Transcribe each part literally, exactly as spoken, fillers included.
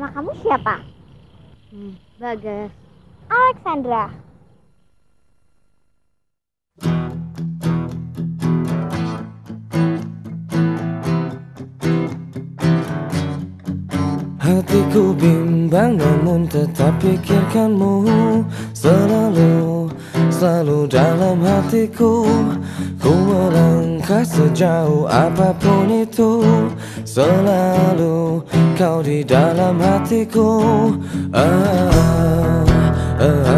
Nama kamu siapa? Hmm, Bagas. Alexandra. Hatiku bimbang namun tetap pikirkanmu selalu, selalu dalam hatiku. Ku melangkah sejauh apapun itu, selalu kau di dalam hatiku. Ah, ah, ah,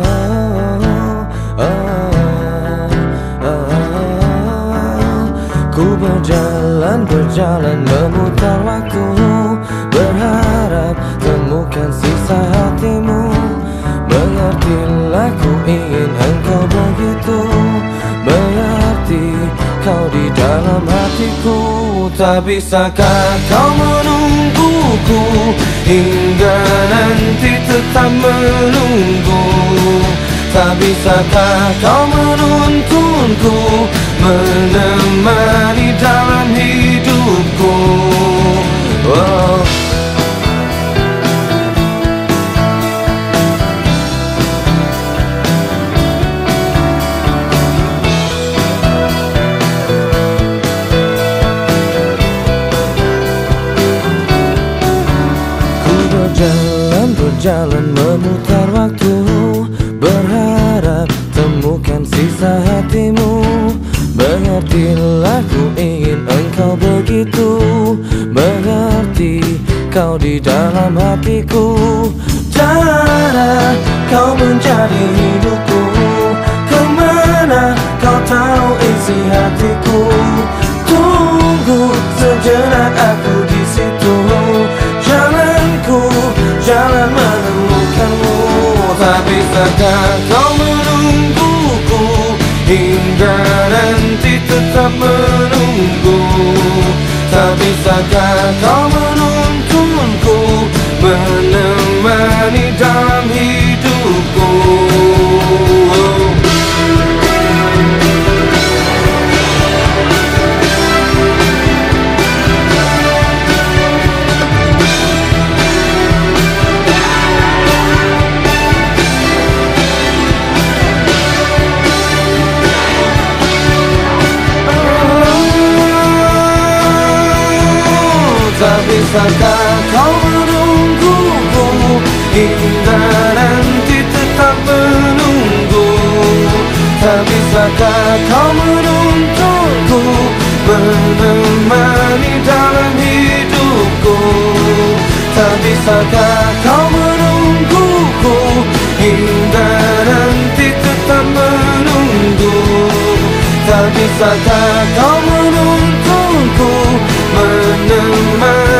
ah, ah, ah. Ku berjalan, berjalan memutar waktu, berharap temukan sisa hatimu. Mengertilah ku ingin engkau begitu, mengerti kau di dalam hatiku. Tak bisakah kau menungguku hingga nanti tetap menunggu? Tak bisakah kau menuntunku menemani dalam hidupku? Oh. Berjalan, berjalan memutar waktu, berharap temukan sisa hatimu. Mengertilah ku ingin engkau begitu, mengerti kau di dalam hatiku. Cara kau menjadi hidupku, kemana kau tahu isi hatiku. Tunggu sejenak aku di situ, jalanku, jalan menemukanmu. Tak bisakah kau menungguku hingga nanti tetap menunggu? Tak bisakah kau menuntunku menemani dalam hidupku? Tak bisakah kau menungguku hingga nanti tetap menunggu? Tak bisakah kau menuntunku menemani dalam hidupku? Tak bisakah kau menungguku hingga nanti tetap menunggu? Tak bisakah kau menuntunku menemani